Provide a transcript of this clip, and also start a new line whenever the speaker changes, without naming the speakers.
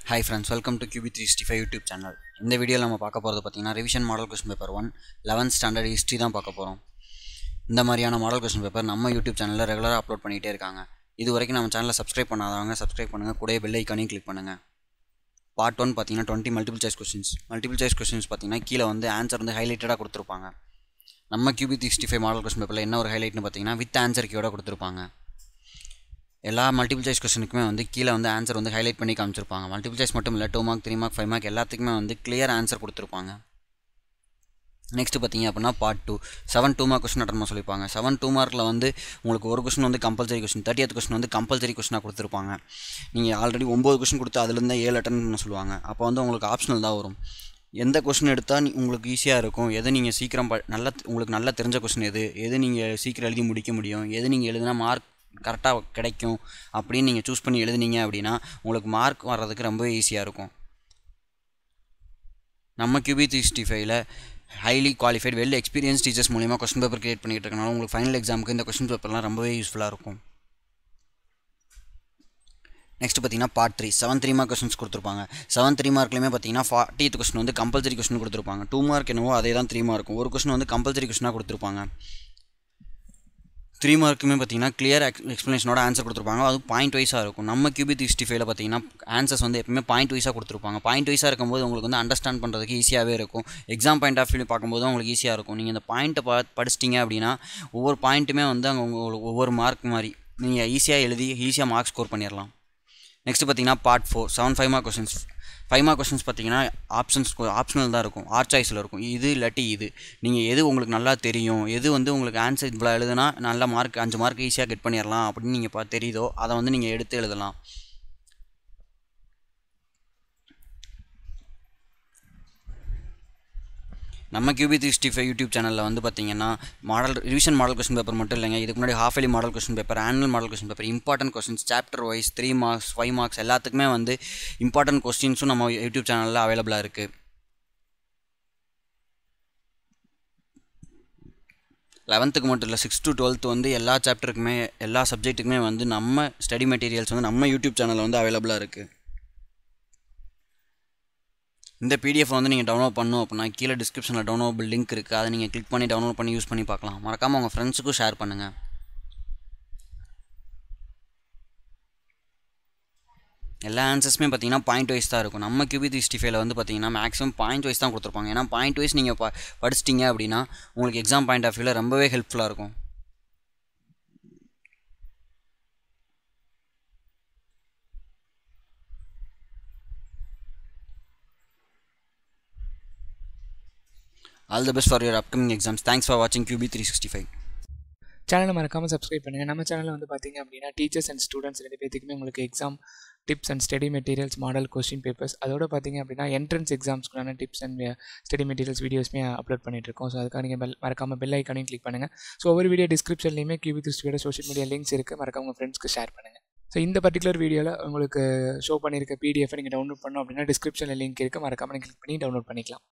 Hi friends, welcome to QB365 YouTube channel. இந்த வீடியோவில் நம்ம பார்க்க போகிறது பார்த்தீங்கன்னா revision model question paper 1 11th standard history தான் பார்க்க போகிறோம். இந்த மாதிரியான மாடல் கொஸ்டின் பேப்பர் நம்ம யூடியூப் சேனலில் ரெகுலராக அப்லோட் பண்ணிகிட்டே இருக்காங்க. இது வரைக்கும் நம்ம சேனலை சப்ஸ்கிரைப் பண்ணாதவங்க சப்ஸ்கிரைப் பண்ணுங்கள், கூடவே பெல் ஐக்கானையும் கிளிக் பண்ணுங்கள். பார்ட் 1 பார்த்தீங்கன்னா 20 multiple choice questions. Multiple choice questions பார்த்தீங்கன்னா கீழே வந்து ஆன்சர் வந்து ஹைலைட்டடாக கொடுத்துருப்பாங்க. நம்ம QB365 மாடல் கொஸ்டின் பேப்பரில் என்ன ஒரு ஹைலைட்னு பார்த்தீங்கன்னா வித் ஆன்சர் கீயோட கொடுத்துருப்பாங்க. எல்லா மல்டிபிள் சாய்ஸ் கொஸ்டினுக்குமே வந்து கீழே வந்து ஆன்சர் வந்து ஹைலைட் பண்ணி காமிச்சிருப்பாங்க. மல்டிபிள் சாய்ஸ் மட்டும் இல்லை, 2 மார்க் 3 மார்க் 5 மார்க் எல்லாத்துக்குமே வந்து கிளியர் ஆன்சர் கொடுத்துருப்பாங்க. நெக்ஸ்ட் பார்த்தீங்க அப்படின்னா பார்ட் 2 7 2 மார்க் கொஸ்டின் அட்டன் பண்ண சொல்லியிருப்பாங்க. 7 2 மார்க்கில் வந்து உங்களுக்கு ஒரு கொஸ்டின் வந்து கம்பல்சரி கொஸ்டின், 30th கொஸ்டின் வந்து கம்பல்சரி கொஸ்டினாக கொடுத்துருப்பாங்க. நீங்கள் ஆல்ரெடி 9 கொஸ்டின் கொடுத்து அதுலேருந்து 7 அட்டன் பண்ண சொல்லுவாங்க. அப்போ வந்து உங்களுக்கு ஆப்ஷனல் தான் வரும். எந்த கொஸ்டின் எடுத்தால் உங்களுக்கு ஈஸியாக இருக்கும், எது நீங்கள் சீக்கிரம் உங்களுக்கு நல்லா தெரிஞ்ச கொஸ்டின் எது நீங்கள் சீக்கிரம் எழுதி முடிக்க முடியும், எது நீங்கள் எழுதினா மார்க் கரெக்டாக கிடைக்கும் அப்படின்னு நீங்கள் சூஸ் பண்ணி எழுதுனீங்க அப்படின்னா உங்களுக்கு மார்க் வர்றதுக்கு ரொம்பவே ஈஸியாக இருக்கும். நம்ம QB365ல highly qualified well experience teachers மூலிமா கொஸ்டின் பேப்பர் கிரியேட் பண்ணிகிட்டு இருக்கனால உங்களுக்கு ஃபைனல் எக்ஸாமுக்கு இந்த கொஸ்டின் பேப்பர்லாம் ரொம்பவே யூஸ்ஃபுல்லாக இருக்கும். நெக்ஸ்ட் பார்த்தீங்கன்னா பார்ட் 3 7 3 மார்க் கொஸ்டின்ஸ் கொடுத்துருப்பாங்க. 7 3 மார்க்லையுமே பார்த்தீங்கன்னா 40th கொஸ்டின் வந்து கம்பல்சரி கொஸ்டின் கொடுத்துருப்பாங்க. 2 மார்க் என்னவோ அதே தான் 3 மார்க்கும். ஒரு கொஸ்டின் வந்து கம்பல்சரி கொஸ்டினாக கொடுத்துருப்பாங்க. 3 மார்க்குமே பார்த்தீங்கன்னா கிளியர் எக்ஸ்ப்ளனேஷனோட ஆன்சர் கொடுத்துருப்பாங்க. அது பாயிண்ட் வைஸாக இருக்கும். நம்ம QB365ல பார்த்தீங்கன்னா ஆன்சர்ஸ் வந்து எப்பவுமே பாயிண்ட் வைஸாக கொடுத்துருப்பாங்க. பாயிண்ட் வைஸாக இருக்கும்போது உங்களுக்கு வந்து அண்டர்ஸ்டாண்ட் பண்ணுறதுக்கு ஈஸியாகவே இருக்கும். எக்ஸாம் பாயிண்ட் ஆஃப் வியூ பார்க்கும்போது உங்களுக்கு ஈஸியாக இருக்கும். நீங்கள் இந்த பாயிண்ட்டை படிச்சிட்டிங்க அப்படின்னா ஒவ்வொரு பாயிண்ட்டுமே வந்து அங்கே உங்களுக்கு ஒவ்வொரு மார்க் மாதிரி நீங்கள் ஈஸியாக எழுதி ஈஸியாக மார்க் ஸ்கோர் பண்ணிடலாம். நெக்ஸ்ட் பார்த்தீங்கன்னா part 4 7 5 mark questions. 5 mark questions பார்த்தீங்கன்னா ஆப்ஷனல் தான் இருக்கும், ஆர்ட் சாய்ஸில் இருக்கும். இது இல்லாட்டி இது நீங்கள் எது உங்களுக்கு நல்லா தெரியும், எது வந்து உங்களுக்கு ஆன்சர் இவ்வளோ எழுதுனா நல்ல மார்க் 5 மார்க் ஈஸியாக கெட் பண்ணிடலாம் அப்படின்னு நீங்கள் தெரியுதோ அதை வந்து நீங்கள் எடுத்து எழுதலாம். நம்ம QB365 யூடியூப் சேனலில் வந்து பார்த்தீங்கன்னா ரிவிஷன் மாடல் கொஸ்டின் பேப்பர் மட்டும் இல்லைங்க, இதுக்கு முன்னாடி half yearly model question paper, annual model question paper, important questions, chapter wise 3 marks 5 marks எல்லாத்துக்குமே வந்து இம்பார்ட்டன்ட் கொஸ்டின்ஸும் நம்ம யூடியூப் சேனலில் அவைலபிளாக இருக்குது. 11th மட்டும் இல்லை, 6th to 12th வந்து எல்லா சாப்டருக்குமே எல்லா சப்ஜெக்ட்டுக்குமே வந்து நம்ம ஸ்டடி மெட்டீரியல்ஸ் வந்து நம்ம யூடியூப் சேனலில் வந்து அவைலபிளாக இருக்குது. இந்த PDF வந்து நீங்கள் டவுன்லோட் பண்ணணும் அப்படின்னா கீழே டிஸ்கிரிப்ஷனில் டவுன்லோடபிள் லிங்க் இருக்குது. அதை நீங்கள் கிளிக் பண்ணி டவுன்லோட் பண்ணி யூஸ் பண்ணி பார்க்கலாம். மறக்காமல் உங்கள் ஃப்ரெண்ட்ஸுக்கும் ஷேர் பண்ணுங்கள். எல்லா ஆன்சர்ஸுமே பார்த்தீங்கன்னா பாயிண்ட் வைஸ் தான் இருக்கும். நம்ம QB365ல வந்து பார்த்தீங்கன்னா மேக்ஸிமம் பாயிண்ட் வைஸ் தான் கொடுத்துருப்பாங்க. ஏன்னா பாயிண்ட் வைஸ் நீங்கள் படிச்சிட்டிங்க அப்படின்னா உங்களுக்கு எக்ஸாம் பாயிண்ட் ஆஃப் வியூவில் ரொம்பவே ஹெல்ப்ஃபுல்லாக இருக்கும். All the best for your upcoming exams. Thanks for watching QB365.
சேனலை மறக்காமல் சப்ஸ்கிரைப் பண்ணுங்கள். நம்ம சேனலில் வந்து பார்த்திங்க அப்படின்னா டீச்சர்ஸ் அண்ட் ஸ்டூடெண்ட்ஸ் 2 பேத்துக்குமே உங்களுக்கு exam tips and study materials, model question papers, அதோட பார்த்திங்க அப்படின்னா என்ட்ரன்ஸ் எக்ஸாம்ஸ்க்குள்ளான டிப்ஸ் அண்ட் ஸ்டடி மெட்டீரியல்ஸ் வீடியோஸ்மே அப்லோட் பண்ணிட்டுருக்கோம். ஸோ அதுக்காக நீங்கள் மறக்காமல் பெல் ஐக்கானையும் கிளிக் பண்ணுங்கள். ஸோ ஒவ்வொரு வீடியோ டிஸ்கிரிப்ஷன்லையுமே QB365 சோஷியல் மீடியா லிங்க்ஸ் இருக்குது, மறக்காம உங்கள் ஃப்ரெண்ட்ஸ்க்கு ஷேர் பண்ணுங்கள். ஸோ இந்த பர்டிகுலர் வீடியோவில் உங்களுக்கு ஷோ பண்ணியிருக்க PDF நீங்கள் டவுன்லோட் பண்ணோம் அப்படின்னா டிஸ்கிரிப்ஷனில் லிங்க் இருக்குது, மறக்காமல் நீங்கள் கிளிக் பண்ணி டவுன்லோட் பண்ணிக்கலாம்.